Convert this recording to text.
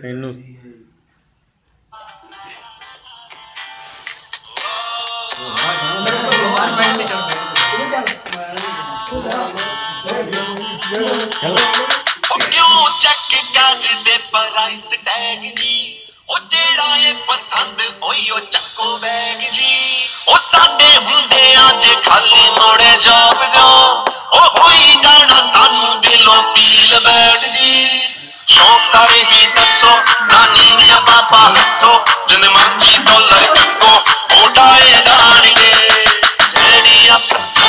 ਇਹਨੂੰ क्यों चेक कर दे प्राइस टैग जी ओ जेड़ा ये पसंद ओयो चक्को बैग जी ओ साडे हुंदे अज खाली मोड़े जॉब जो ओ होई जाना सानू दिलों फील बैड जी शौक सारे ही दसो नानी ने पापा हसो जिन मर्जी डॉलर चक्को उड़ाए जाएंगे जेड़ियां